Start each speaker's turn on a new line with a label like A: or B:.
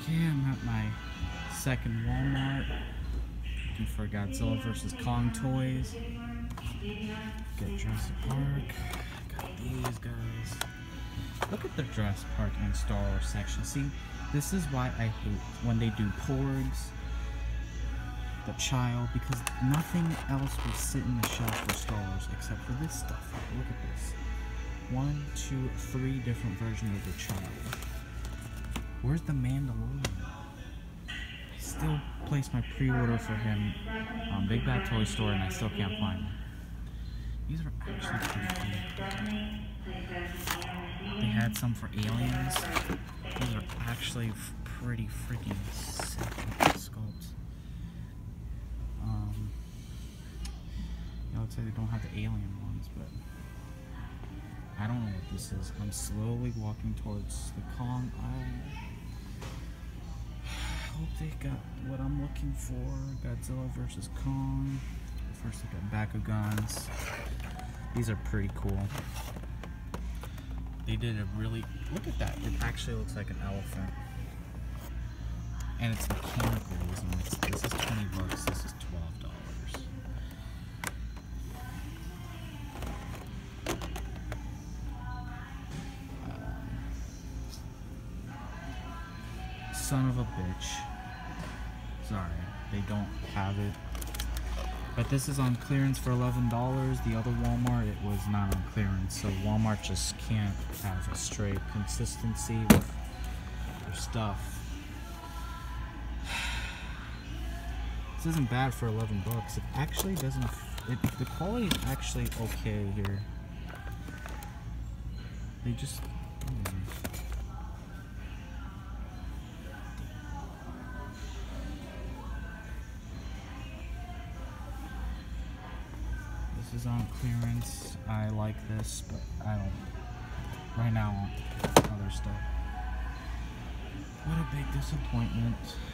A: Okay, I'm at my second Walmart. Looking for Godzilla vs. Kong toys. Get Jurassic Park. Got these guys. Look at the Jurassic Park and Star Wars section. See, this is why I hate when they do Porgs, the Child, because nothing else will sit in the shelf for Star Wars except for this stuff. Look at this. 1, 2, 3 different versions of the Child. Where's the Mandalorian? I still placed my pre-order for him on Big Bad Toy Store and I still can't find him. These are actually pretty cool. They had some for Aliens. These are actually pretty freaking sick sculpts. I would say they don't have the Alien ones, but I don't know what this is. I'm slowly walking towards the Kong aisle. Hope they got what I'm looking for. Godzilla vs. Kong. First look at Bakugan's. These are pretty cool. They did a really, look at that. It actually looks like an elephant. And it's mechanical. This is 20 bucks. This is $12. Son of a bitch. Sorry, they don't have it. But this is on clearance for $11. The other Walmart, it was not on clearance. So Walmart just can't have a straight consistency with their stuff. This isn't bad for 11 bucks. It actually doesn't, the quality is actually okay here. They just, this is on clearance. I like this, but I don't, right now, other stuff. What a big disappointment.